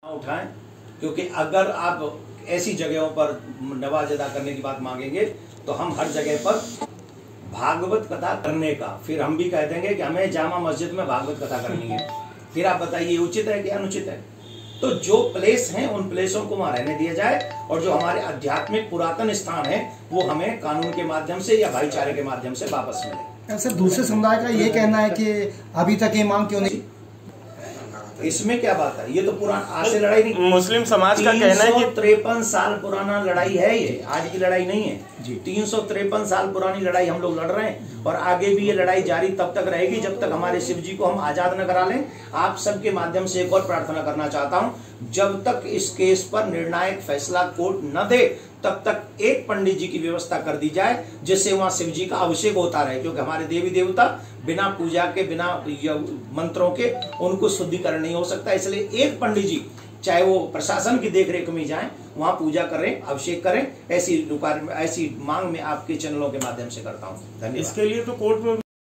उठाएं, क्योंकि अगर आप ऐसी जगहों पर नवाज अदा करने की बात मांगेंगे तो हम हर जगह पर भागवत कथा करने का फिर हम भी कह देंगे कि हमें जामा मस्जिद में भागवत कथा करनी है। फिर आप बताइए उचित है कि अनुचित है? तो जो प्लेस हैं उन प्लेसों को वहां रहने दिया जाए और जो हमारे आध्यात्मिक पुरातन स्थान है वो हमें कानून के माध्यम से या भाईचारे के माध्यम से वापस मिले। सर, दूसरे समुदाय का ये कहना है कि अभी तक ये मांग क्यों नहीं? इसमें क्या बात है? ये तो पुराना आज से लड़ाई नहीं, मुस्लिम समाज का कहना है कि 353 साल पुराना लड़ाई है, ये आज की लड़ाई नहीं है जी। 353 साल पुरानी लड़ाई हम लोग लड़ रहे हैं और आगे भी ये लड़ाई जारी तब तक रहेगी जब तक हमारे शिव जी को हम आजाद न करा लें। आप सबके माध्यम से एक और प्रार्थना करना चाहता हूं, जब तक इस केस पर निर्णायक फैसला कोर्ट न दे तब तक एक पंडित जी की व्यवस्था कर दी जाए जिससे वहां शिव जी का अभिषेक होता रहे, क्योंकि हमारे देवी देवता बिना पूजा के बिना मंत्रों के उनको शुद्धिकरण नहीं हो सकता। इसलिए एक पंडित जी चाहे वो प्रशासन की देखरेख में जाएं वहां पूजा करें, अभिषेक करें। ऐसी मांग में आपके चैनलों के माध्यम से करता हूं। धन्यवाद। इसके लिए तो कोर्ट में